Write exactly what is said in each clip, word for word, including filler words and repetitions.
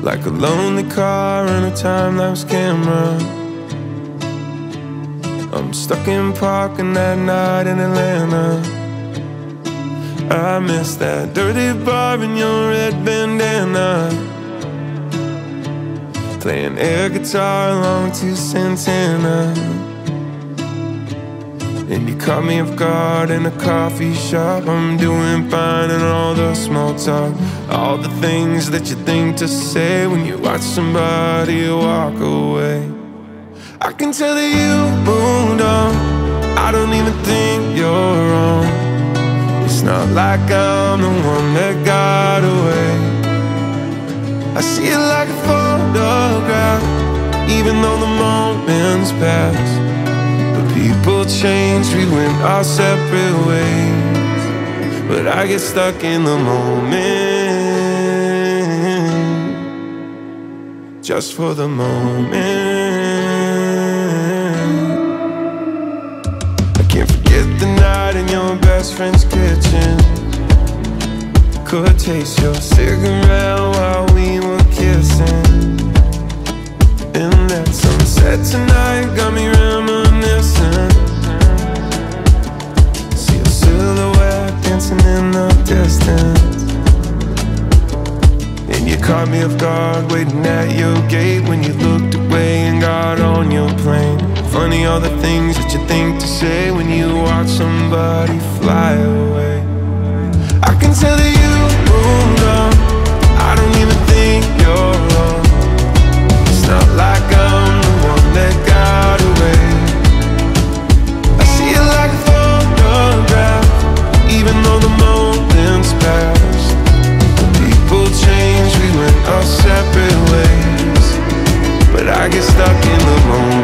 like a lonely car in a time-lapse camera. I'm stuck in parking that night in Atlanta. I miss that dirty bar in your red bandana, playing air guitar along to Santana. And you caught me off guard in a coffee shop. I'm doing fine and all the small talk, all the things that you think to say when you watch somebody walk away. I can tell that you moved on, I don't even think you're wrong. It's not like I'm the one that got away. I see it like a photograph, even though the moment's past. But people change, we went our separate ways. But I get stuck in the moment, just for the moment. I can't forget the night in your best friend's kitchen. Could taste your cigarette while we were kissing. And that sunset tonight got me reminiscing. See a silhouette dancing in the distance. And you caught me off guard waiting at your gate when you looked away and got on your plane. Funny all the things that you think to say when you watch somebody fly away. I can tell that you moved on, I don't even think you're wrong. It's not like I'm the one that got away. I see it like a photograph, even though the moment's past. People change, we went our separate ways. But I get stuck in the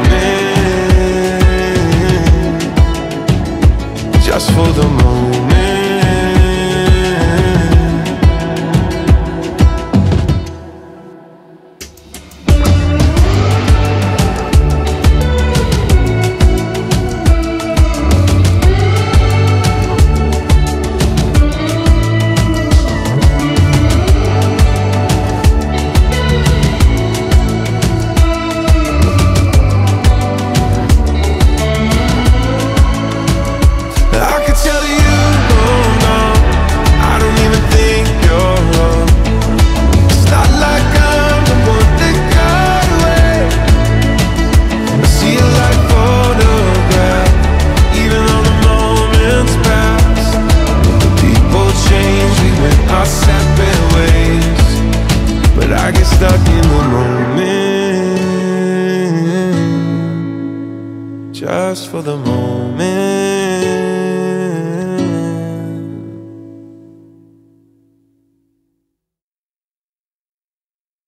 moment, just for the moment. Just for the moment.